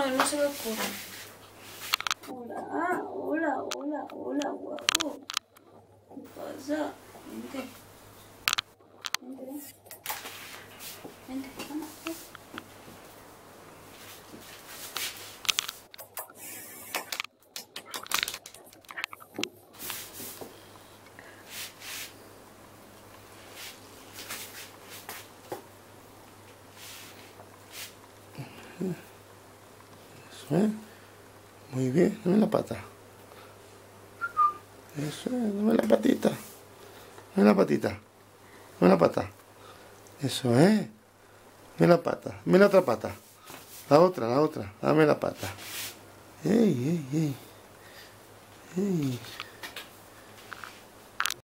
no se me ocurre. Hola, hola, hola, hola, guapo. ¿Qué pasa? Vente. Vente. Vente, vamos. Eso es. Muy bien, dame la pata. Eso es, dame la patita. Dame la patita. Dame la pata. Eso es. Dame la pata. Dame la otra pata. La otra, la otra. Dame la pata. Ey, ey, ey. Ey.